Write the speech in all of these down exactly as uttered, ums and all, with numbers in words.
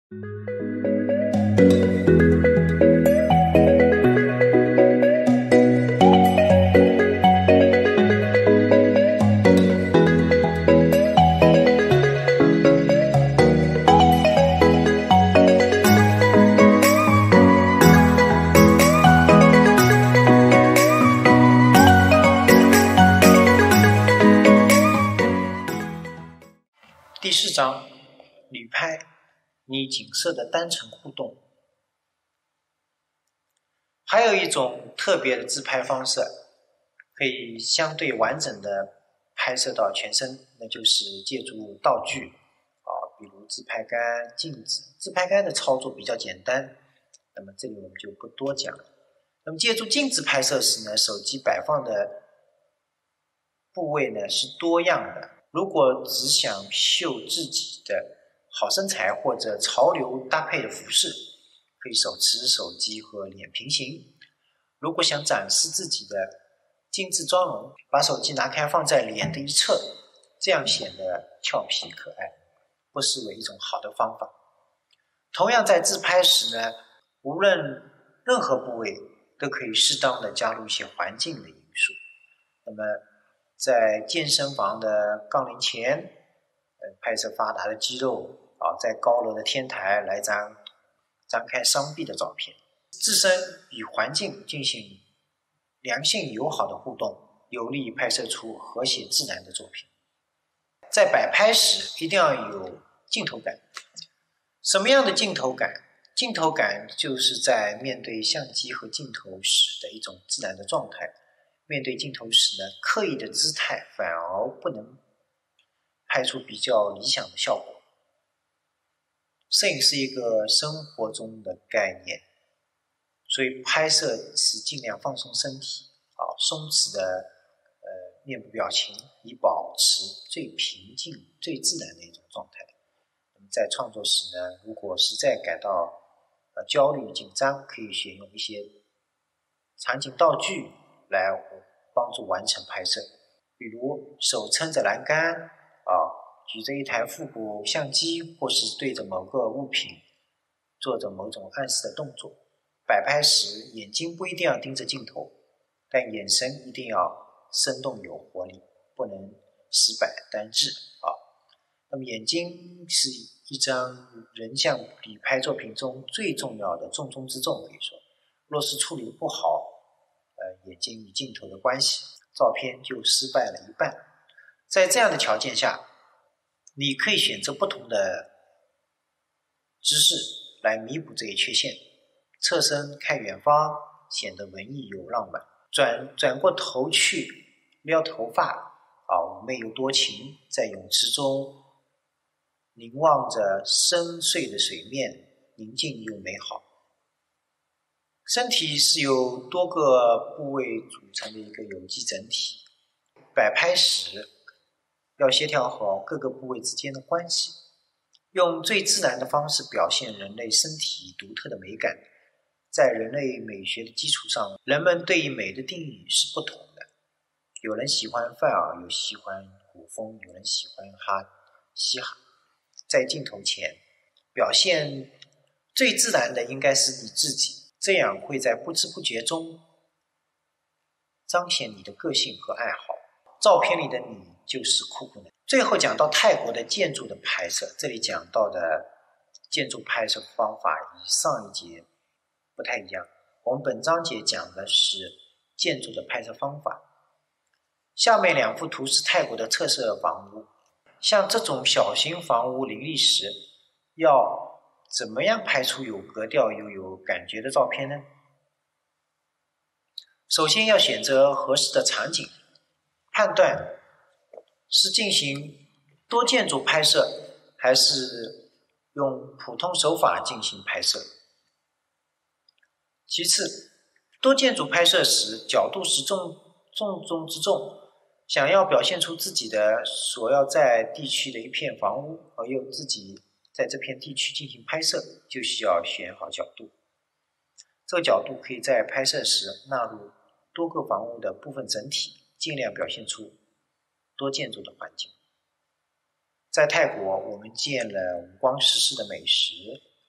第四章，旅拍拟景色的单程互动。还有一种特别的自拍方式，可以相对完整的拍摄到全身，那就是借助道具啊，比如自拍杆、镜子。自拍杆的操作比较简单，那么这里我们就不多讲了。那么借助镜子拍摄时呢，手机摆放的部位呢是多样的。如果只想秀自己的好身材或者潮流搭配的服饰，可以手持手机和脸平行。如果想展示自己的精致妆容，把手机拿开放在脸的一侧，这样显得俏皮可爱，不失为一种好的方法。同样在自拍时呢，无论任何部位都可以适当的加入一些环境的因素。那么在健身房的杠铃前，呃，拍摄发达的肌肉啊，在高楼的天台来张张开双臂的照片，自身与环境进行良性友好的互动，有利于拍摄出和谐自然的作品。在摆拍时一定要有镜头感。什么样的镜头感？镜头感就是在面对相机和镜头时的一种自然的状态。面对镜头时呢，刻意的姿态反而不能拍出比较理想的效果。摄影是一个生活中的概念，所以拍摄时尽量放松身体，啊，松弛的呃面部表情，以保持最平静、最自然的一种状态。那么在创作时呢，如果实在感到呃焦虑、紧张，可以选用一些场景道具来帮助完成拍摄，比如手撑着栏杆啊，举着一台复古相机，或是对着某个物品做着某种暗示的动作。摆拍时眼睛不一定要盯着镜头，但眼神一定要生动有活力，不能死板单滞啊。那么眼睛是一张人像旅拍作品中最重要的重中之重，可以说若是处理不好呃，眼睛与镜头的关系，照片就失败了一半。在这样的条件下，你可以选择不同的姿势来弥补这一缺陷。侧身看远方，显得文艺又浪漫；转转过头去撩头发，啊，妩媚又多情。在泳池中凝望着深邃的水面，宁静又美好。身体是由多个部位组成的一个有机整体，摆拍时要协调好各个部位之间的关系，用最自然的方式表现人类身体独特的美感。在人类美学的基础上，人们对于美的定义是不同的，有人喜欢范儿，有喜欢古风，有人喜欢哈嘻哈。在镜头前表现最自然的应该是你自己，这样会在不知不觉中彰显你的个性和爱好。照片里的你就是酷酷的。最后讲到泰国的建筑的拍摄，这里讲到的建筑拍摄方法与上一节不太一样。我们本章节讲的是建筑的拍摄方法。下面两幅图是泰国的特色房屋。像这种小型房屋林立时，要怎么样拍出有格调又有感觉的照片呢？首先要选择合适的场景，判断是进行多建筑拍摄还是用普通手法进行拍摄。其次，多建筑拍摄时角度是重重中之重。想要表现出自己的所要在地区的一片房屋，而又自己在这片地区进行拍摄，就需要选好角度。这个角度可以在拍摄时纳入多个房屋的部分整体，尽量表现出多建筑的环境。在泰国，我们见了五光十色的美食，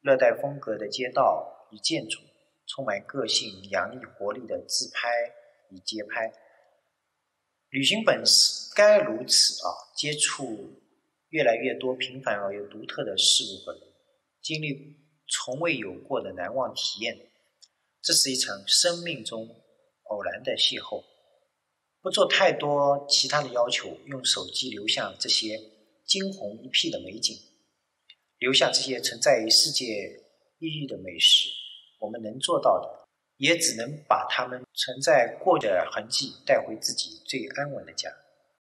热带风格的街道与建筑，充满个性、洋溢活力的自拍与街拍。旅行本该如此啊，接触越来越多平凡而又独特的事物和人，经历从未有过的难忘体验。这是一场生命中偶然的邂逅。不做太多其他的要求，用手机留下这些惊鸿一瞥的美景，留下这些存在于世界一隅的美食。我们能做到的，也只能把它们存在过的痕迹带回自己最安稳的家。